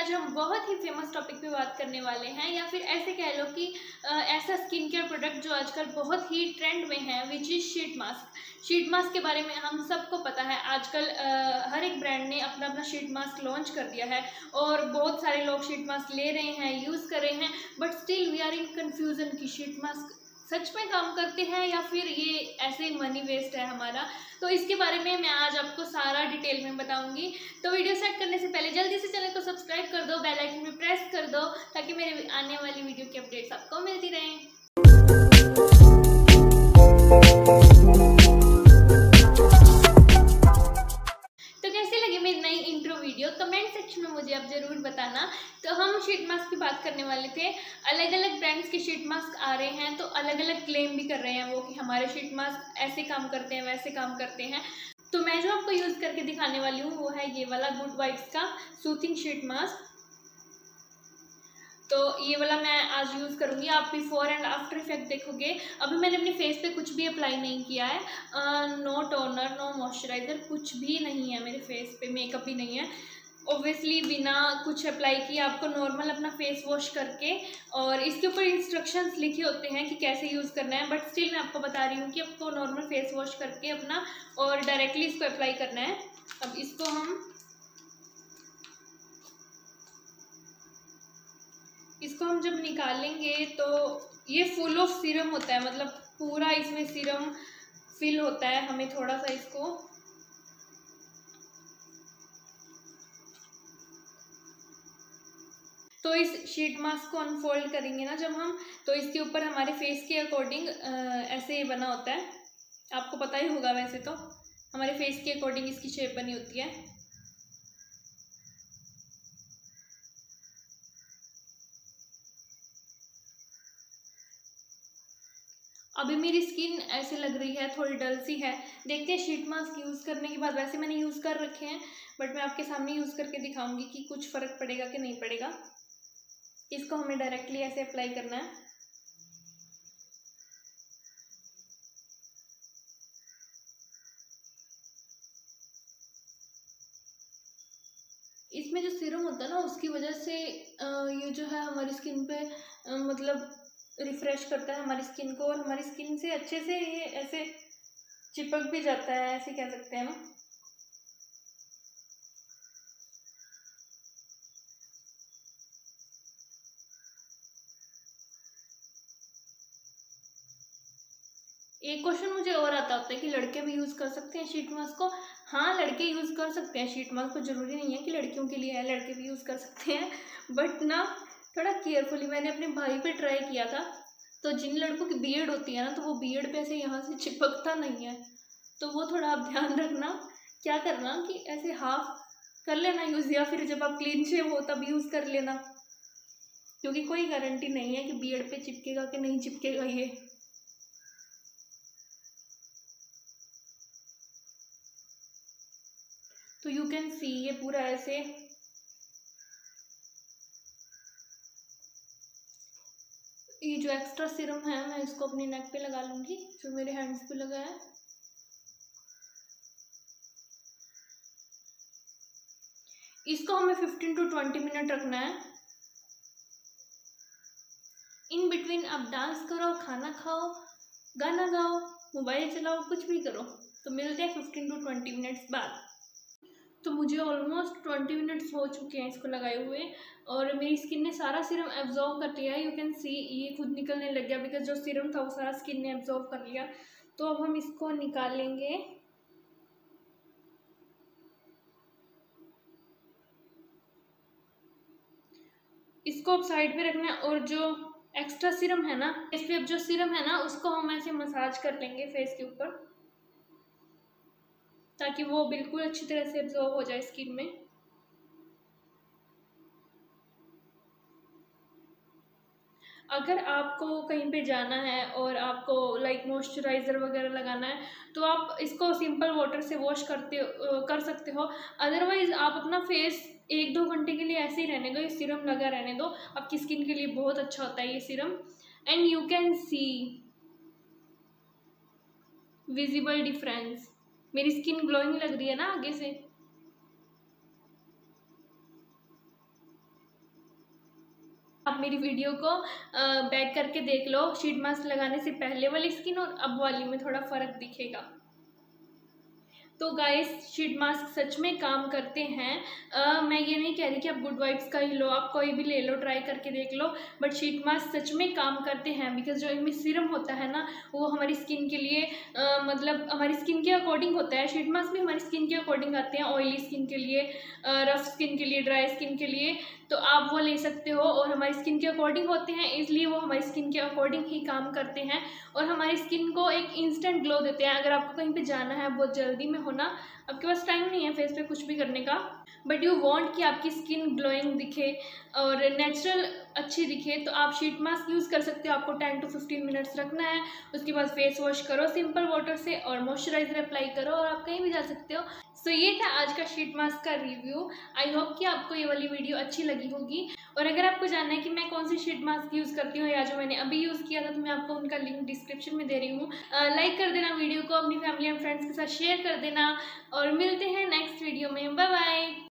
आज हम बहुत ही फेमस टॉपिक पे बात करने वाले हैं, या फिर ऐसे कह लो कि ऐसा स्किन केयर प्रोडक्ट जो आजकल बहुत ही ट्रेंड में है, which is sheet mask. Sheet mask के बारे में हम सबको पता है, आजकल हर एक ब्रांड ने अपना अपना शीट मास्क लॉन्च कर दिया है और बहुत सारे लोग शीट मास्क ले रहे हैं, यूज़ कर रहे हैं, but still we are in confusion कि शीट मास्क सच में काम करते हैं या फिर ये ऐसे मनी वेस्ट है हमारा। तो इसके बारे में मैं आज आपको सारा डिटेल में बताऊंगी। तो वीडियो स्टार्ट करने से पहले जल्दी से चैनल को सब्सक्राइब कर दो, बेल आइकन भी प्रेस कर दो ताकि मेरे आने वाली वीडियो की अपडेट्स आपको मिलती रहें। तो कैसी लगी मेरी नई इंट्रो वीडियो, कमेंट सेक्शन में मुझे आप ज़रूर बताना। तो हम शीट मास्क की बात करने वाले थे। अलग अलग ब्रांड्स के शीट मास्क आ रहे हैं, तो अलग अलग क्लेम भी कर रहे हैं वो कि हमारे शीट मास्क ऐसे काम करते हैं, वैसे काम करते हैं। तो मैं जो आपको यूज़ करके दिखाने वाली हूँ वो है ये वाला गुड वाइब्स का सूथिंग शीट मास्क। तो ये वाला मैं आज यूज़ करूँगी। आप बिफोर एंड आफ्टर इफेक्ट देखोगे। अभी मैंने अपने फेस पे कुछ भी अप्लाई नहीं किया है, नो टोनर, नो मॉइस्चराइज़र, कुछ भी नहीं है मेरे फेस पे, मेकअप भी नहीं है। ऑब्वियसली बिना कुछ अप्लाई किए आपको नॉर्मल अपना फेस वॉश करके, और इसके ऊपर इंस्ट्रक्शंस लिखे होते हैं कि कैसे यूज़ करना है, बट स्टिल मैं आपको बता रही हूँ कि आपको नॉर्मल फेस वॉश करके अपना और डायरेक्टली इसको अप्लाई करना है। अब इसको हम जब निकालेंगे तो ये फुल ऑफ सीरम होता है, मतलब पूरा इसमें सीरम फिल होता है। हमें थोड़ा सा इसको तो इस शीट मास्क को अनफोल्ड करेंगे ना जब हम, तो इसके ऊपर हमारे फेस के अकॉर्डिंग ऐसे बना होता है। आपको पता ही होगा, वैसे तो हमारे फेस के अकॉर्डिंग इसकी शेप बनी होती है। अभी मेरी स्किन ऐसे लग रही है, थोड़ी डल सी है। देखते हैं शीट मास्क यूज़ करने के बाद। वैसे मैंने यूज़ कर रखे हैं, बट मैं आपके सामने यूज़ करके दिखाऊंगी कि कुछ फ़र्क पड़ेगा कि नहीं पड़ेगा। इसको हमें डायरेक्टली ऐसे अप्लाई करना है। इसमें जो सीरम होता है ना, उसकी वजह से ये जो है हमारी स्किन पे मतलब रिफ्रेश करता है हमारी स्किन को, और हमारी स्किन से अच्छे से ये ऐसे चिपक भी जाता है, ऐसे कह सकते हैं ना। एक क्वेश्चन मुझे और आता होता है कि लड़के भी यूज़ कर सकते हैं शीट मास्क को। हाँ, लड़के यूज़ कर सकते हैं शीट मास्क को, ज़रूरी नहीं है कि लड़कियों के लिए है, लड़के भी यूज़ कर सकते हैं, बट ना थोड़ा केयरफुली। मैंने अपने भाई पे ट्राई किया था, तो जिन लड़कों की बीयर्ड होती है ना, तो वो बीयर्ड पे ऐसे यहाँ से चिपकता नहीं है, तो वो थोड़ा आप ध्यान रखना। क्या करना कि ऐसे हाफ कर लेना यूज़, या फिर जब आप क्लीन शेव हो तब यूज़ कर लेना, क्योंकि कोई गारंटी नहीं है कि बीयर्ड पे चिपकेगा कि नहीं चिपकेगा ये। तो यू कैन सी ये पूरा ऐसे ये जो एक्स्ट्रा सीरम है मैं इसको अपनी नेक पे लगा लूँगी, जो मेरे हैंड्स पे लगा है। इसको हमें 15 to 20 मिनट रखना है। इन बिटवीन आप डांस करो, खाना खाओ, गाना गाओ, मोबाइल चलाओ, कुछ भी करो। तो मिलते हैं 15 to 20 मिनट्स बाद। तो मुझे ऑलमोस्ट 20 मिनट्स हो चुके हैं इसको लगाए हुए, और मेरी स्किन ने सारा सीरम एब्जॉर्व कर लिया है। यू कैन सी ये खुद निकलने लग गया, बिकॉज जो सीरम था वो सारा स्किन ने एब्जॉर्व कर लिया। तो अब हम इसको निकालेंगे। इसको अब साइड पे रखना है, और जो एक्स्ट्रा सीरम है ना, इस पे अब जो सीरम है ना उसको हम ऐसे मसाज कर लेंगे फेस के ऊपर, ताकि वो बिल्कुल अच्छी तरह से एब्जॉर्ब हो जाए स्किन में। अगर आपको कहीं पे जाना है और आपको लाइक मॉइस्चराइज़र वगैरह लगाना है, तो आप इसको सिंपल वाटर से वॉश कर सकते हो। अदरवाइज़ आप अपना फेस 1-2 घंटे के लिए ऐसे ही रहने दो, ये सीरम लगा रहने दो। आपकी स्किन के लिए बहुत अच्छा होता है ये serum. And you can see visible difference. मेरी स्किन ग्लोइंग लग रही है ना आगे से। आप मेरी वीडियो को बैक करके देख लो, शीट मास्क लगाने से पहले वाली स्किन और अब वाली में थोड़ा फ़र्क दिखेगा। तो गाइस, शीट मास्क सच में काम करते हैं। मैं ये नहीं कह रही कि आप गुड वाइब्स का ही लो, आप कोई भी ले लो, ट्राई करके देख लो, बट शीट मास्क सच में काम करते हैं। बिकॉज जो इनमें सीरम होता है ना, वो हमारी स्किन के लिए मतलब हमारी स्किन के अकॉर्डिंग होता है। शीट मास्क भी हमारी स्किन के अकॉर्डिंग आते हैं, ऑयली स्किन के लिए, रफ स्किन के लिए, ड्राई स्किन के लिए, तो आप वो ले सकते हो। और हमारी स्किन के अकॉर्डिंग होते हैं, इसलिए वो हमारी स्किन के अकॉर्डिंग ही काम करते हैं और हमारी स्किन को एक इंस्टेंट ग्लो देते हैं। अगर आपको कहीं पे जाना है, बहुत जल्दी में होना, आपके पास टाइम नहीं है फेस पे कुछ भी करने का, बट यू वांट कि आपकी स्किन ग्लोइंग दिखे और नेचुरल अच्छी दिखे, तो आप शीट मास्क यूज़ कर सकते हो। आपको 10 to 15 मिनट्स रखना है, उसके बाद फेस वॉश करो सिंपल वाटर से और मॉइस्चराइजर अप्लाई करो और आप कहीं भी जा सकते हो। सो ये था आज का शीट मास्क का रिव्यू। आई होप कि आपको ये वाली वीडियो अच्छी लगी होगी। और अगर आपको जानना है कि मैं कौन सी शीट मास्क यूज़ करती हूँ या जो मैंने अभी यूज़ किया था, तो मैं आपको उनका लिंक डिस्क्रिप्शन में दे रही हूँ। लाइक कर देना वीडियो को, अपनी फैमिली एंड फ्रेंड्स के साथ शेयर कर देना और मिलते हैं नेक्स्ट वीडियो में। Bye bye.